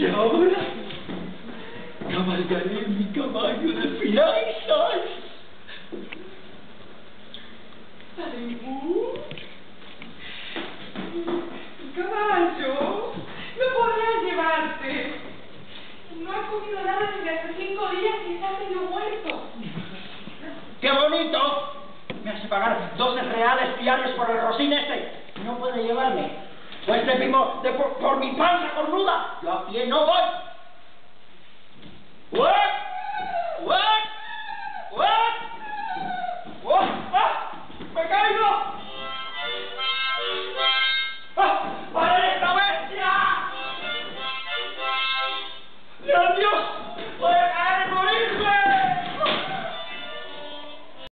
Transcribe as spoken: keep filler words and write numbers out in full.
Y ahora cabalgaré en mi caballo de finanzas. ¡Alibú! ¡Tu caballo! ¡No podrás llevarte! No ha comido nada desde hace cinco días y está medio muerto. ¡Qué bonito! Me hace pagar doce reales diarios por el rocín este. No puede llevarme. Pues de mismo, de por, por mi panza cornuda, yo a pie no voy. ¡Ué!